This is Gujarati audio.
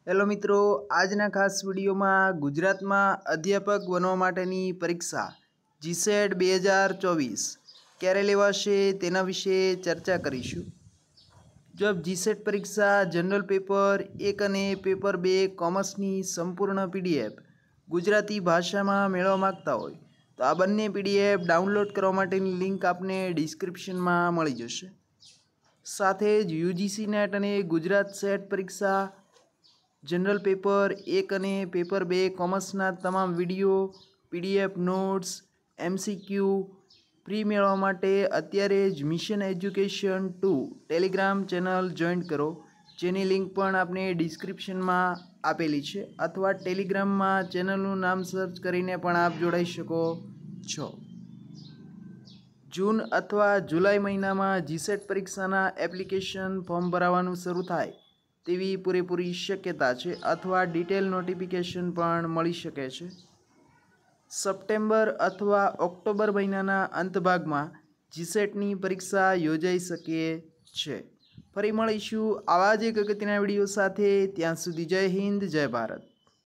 હેલો મિત્રો, આજના ખાસ વિડીયોમાં ગુજરાતમાં અધ્યાપક બનવા માટેની પરીક્ષા જીસેટ 2024 ક્યારે લેવાશે તેના વિશે ચર્ચા કરીશું। જો આપ જીસેટ પરીક્ષા જનરલ પેપર 1 અને પેપર 2 કોમર્સની સંપૂર્ણ પીડીએફ ગુજરાતી ભાષામાં મેળવવા માંગતા હોય તો આ બંને પીડીએફ ડાઉનલોડ કરવા માટેની લિંક આપને ડિસ્ક્રિપ્શનમાં મળી જશે। સાથે જ યુજીસી નેટ અને ગુજરાત સેટ પરીક્ષા जनरल पेपर 1 અને પેપર 2 કોમર્સના તમામ video PDF notes MCQ free મેળવવા માટે અત્યારે જ mission education 2 Telegram channel join કરો, જેની લિંક પણ આપણે ડિસ્ક્રિપ્શનમાં આપેલી છે, અથવા ટેલિગ્રામમાં ચેનલનું નામ સર્ચ કરીને પણ આપ જોડાઈ શકો છો। જૂન અથવા જુલાઈ મહિનામાં જીસેટ પરીક્ષાના એપ્લિકેશન ફોર્મ ભરાવાનું શરૂ થાય તેવી પૂરેપૂરી શક્યતા છે, અથવા ડિટેલ નોટિફિકેશન પણ મળી શકે છે। સપ્ટેમ્બર અથવા ઓક્ટોબર મહિનાના અંત ભાગમાં જીસેટની પરીક્ષા યોજાઈ શકે છે। ફરી મળીશું આવા જ એક અગત્યના વિડીયો સાથે, ત્યાં સુધી જય હિન્દ, જય ભારત।